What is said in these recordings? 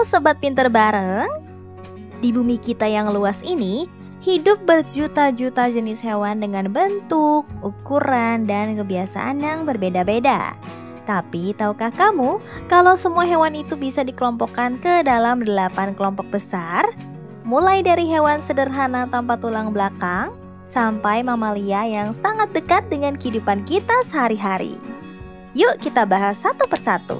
Halo Sobat Pinter Bareng. Di bumi kita yang luas ini, hidup berjuta-juta jenis hewan dengan bentuk, ukuran, dan kebiasaan yang berbeda-beda. Tapi tahukah kamu kalau semua hewan itu bisa dikelompokkan ke dalam 8 kelompok besar? Mulai dari hewan sederhana tanpa tulang belakang, sampai mamalia yang sangat dekat dengan kehidupan kita sehari-hari. Yuk kita bahas satu persatu.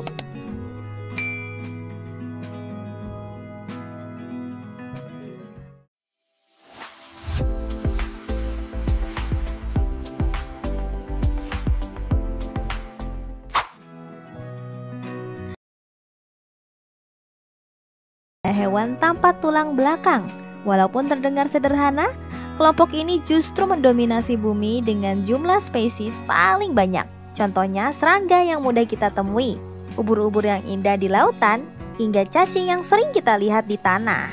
Hewan tanpa tulang belakang. Walaupun terdengar sederhana, kelompok ini justru mendominasi bumi dengan jumlah spesies paling banyak. Contohnya serangga yang mudah kita temui, ubur-ubur yang indah di lautan, hingga cacing yang sering kita lihat di tanah.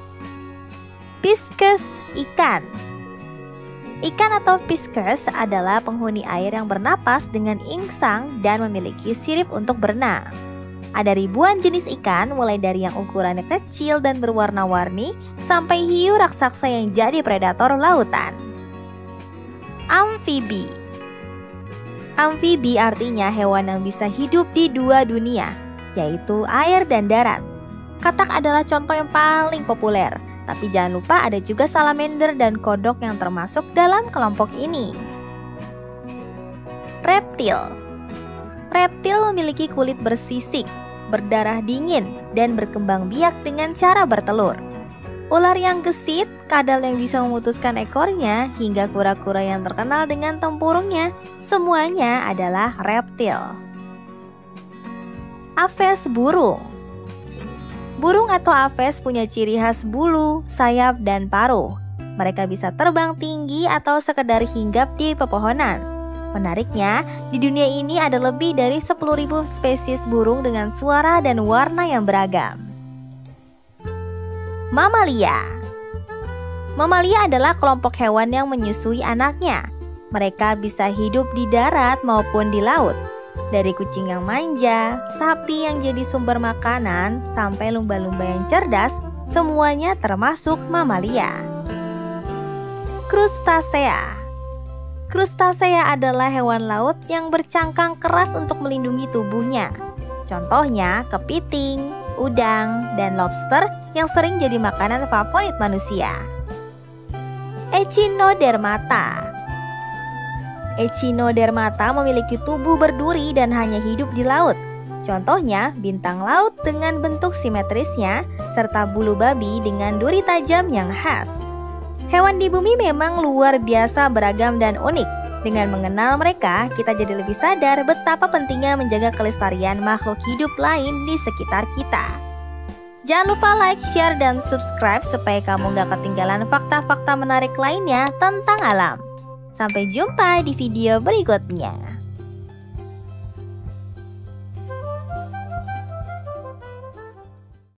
Pisces ikan. Ikan atau pisces adalah penghuni air yang bernapas dengan insang dan memiliki sirip untuk berenang. Ada ribuan jenis ikan, mulai dari yang ukurannya kecil dan berwarna-warni sampai hiu raksasa yang jadi predator lautan. Amfibi. Amfibi artinya hewan yang bisa hidup di dua dunia, yaitu air dan darat. Katak adalah contoh yang paling populer, tapi jangan lupa ada juga salamander dan kodok yang termasuk dalam kelompok ini. Reptil. Reptil memiliki kulit bersisik, berdarah dingin, dan berkembang biak dengan cara bertelur. Ular yang gesit, kadal yang bisa memutuskan ekornya, hingga kura-kura yang terkenal dengan tempurungnya, semuanya adalah reptil. Aves burung. Burung atau aves punya ciri khas bulu, sayap, dan paruh. Mereka bisa terbang tinggi atau sekedar hinggap di pepohonan. Menariknya, di dunia ini ada lebih dari 10.000 spesies burung dengan suara dan warna yang beragam. Mamalia. Mamalia adalah kelompok hewan yang menyusui anaknya. Mereka bisa hidup di darat maupun di laut. Dari kucing yang manja, sapi yang jadi sumber makanan, sampai lumba-lumba yang cerdas, semuanya termasuk mamalia. Krustasea. Krustasea adalah hewan laut yang bercangkang keras untuk melindungi tubuhnya. Contohnya kepiting, udang, dan lobster yang sering jadi makanan favorit manusia. Echinodermata. Echinodermata memiliki tubuh berduri dan hanya hidup di laut. Contohnya bintang laut dengan bentuk simetrisnya, serta bulu babi dengan duri tajam yang khas. Hewan di bumi memang luar biasa beragam dan unik. Dengan mengenal mereka, kita jadi lebih sadar betapa pentingnya menjaga kelestarian makhluk hidup lain di sekitar kita. Jangan lupa like, share, dan subscribe supaya kamu gak ketinggalan fakta-fakta menarik lainnya tentang alam. Sampai jumpa di video berikutnya.